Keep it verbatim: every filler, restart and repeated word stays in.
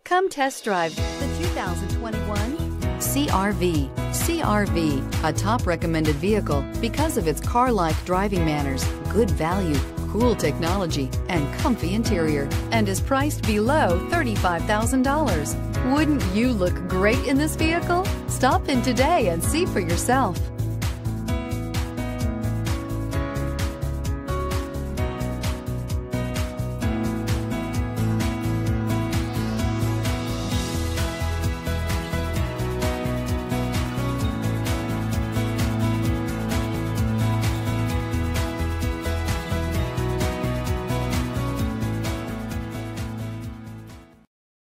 Come test drive the two thousand twenty-one C R V. C R V, a top recommended vehicle because of its car-like driving manners, good value, cool technology, and comfy interior, and is priced below thirty-five thousand dollars. Wouldn't you look great in this vehicle? Stop in today and see for yourself.